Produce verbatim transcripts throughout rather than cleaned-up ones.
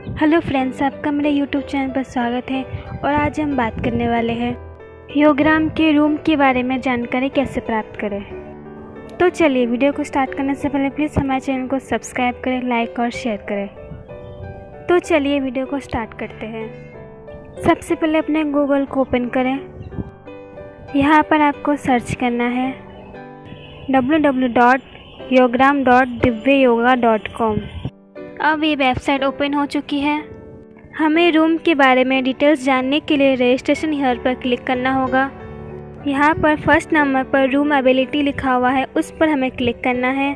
Hello friends, आपका मेरे YouTube channel पर स्वागत है। और आज हम बात करने वाले हैं योग्राम के रूम के बारे में जानकारी कैसे प्राप्त करें। तो चलिए, वीडियो को स्टार्ट करने से पहले प्लीज़ हमारे चैनल को सब्सक्राइब करें, लाइक और शेयर करें। तो चलिए वीडियो को स्टार्ट करते हैं। सबसे पहले अपने गूगल को ओपन करें। यहाँ पर आपको सर्च करना है W W W dot Yogram dot Divya yoga dot com. अब ये वेबसाइट ओपन हो चुकी है। हमें रूम के बारे में डिटेल्स जानने के लिए रजिस्ट्रेशन हियर पर क्लिक करना होगा। यहाँ पर फर्स्ट नंबर पर रूम अवेलेबिलिटी लिखा हुआ है, उस पर हमें क्लिक करना है।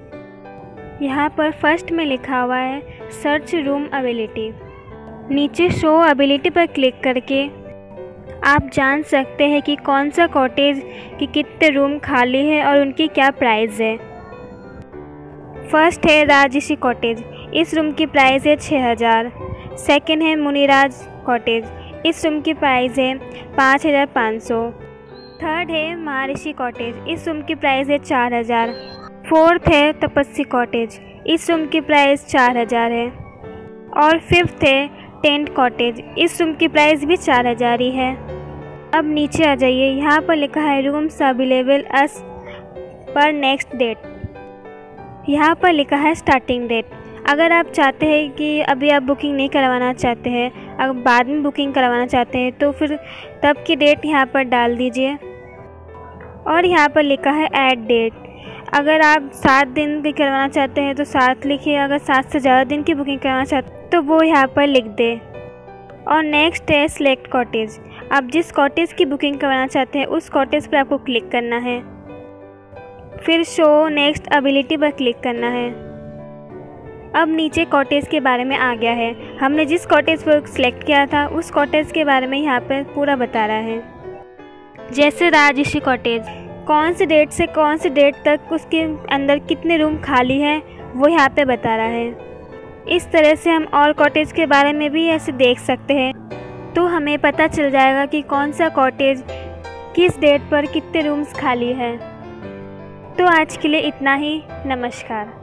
यहाँ पर फर्स्ट में लिखा हुआ है सर्च रूम अवेलेबिलिटी। नीचे शो अवेलेबिलिटी पर क्लिक करके आप जान सकते हैं कि कौन सा कॉटेज की कितने रूम खाली है और उनकी क्या प्राइस है। फर्स्ट है राजऋषि कॉटेज, इस रूम की प्राइस है छः हज़ार। सेकेंड है मुनिराज कॉटेज, इस रूम की प्राइस है पाँच हज़ार पाँच सौ। थर्ड है महर्षि कॉटेज, इस रूम की प्राइस है चार हज़ार। फोर्थ है तपस्वी कॉटेज, इस रूम की प्राइस चार हज़ार है। और फिफ्थ है टेंट कॉटेज, इस रूम की प्राइस भी चार हज़ार ही है। अब नीचे आ जाइए, यहाँ पर लिखा है रूम्स अवेलेबल अस पर नेक्स्ट डेट। यहाँ पर लिखा है स्टार्टिंग डेट। अगर आप चाहते हैं कि अभी आप बुकिंग नहीं करवाना चाहते हैं, अगर बाद में बुकिंग करवाना चाहते हैं तो फिर तब की डेट यहाँ पर डाल दीजिए। और यहाँ पर लिखा है ऐड डेट। अगर आप सात दिन की करवाना चाहते हैं तो सात लिखिए, अगर सात से ज़्यादा दिन की बुकिंग करवाना चाहते हैं तो वो यहाँ पर लिख दें। और नेक्स्ट है सिलेक्ट कॉटेज। आप जिस कॉटेज की बुकिंग करवाना चाहते हैं उस कॉटेज पर आपको क्लिक करना है, फिर शो नेक्स्ट अवेलेबिलिटी पर क्लिक करना है। अब नीचे कॉटेज के बारे में आ गया है। हमने जिस कॉटेज पर सिलेक्ट किया था उस कॉटेज के बारे में यहाँ पर पूरा बता रहा है। जैसे राजऋषि कॉटेज, कौन सी डेट से कौन सी डेट तक उसके अंदर कितने रूम खाली हैं वो यहाँ पे बता रहा है। इस तरह से हम और कॉटेज के बारे में भी ऐसे देख सकते हैं, तो हमें पता चल जाएगा कि कौन सा कॉटेज किस डेट पर कितने रूम्स खाली हैं। तो आज के लिए इतना ही। नमस्कार।